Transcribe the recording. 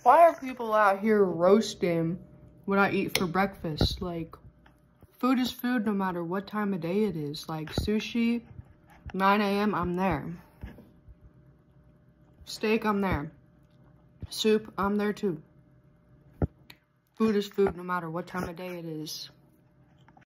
Why are people out here roasting what I eat for breakfast? Like, food is food no matter what time of day it is. Like, sushi, 9 a.m., I'm there. Steak, I'm there. Soup, I'm there too. Food is food no matter what time of day it is.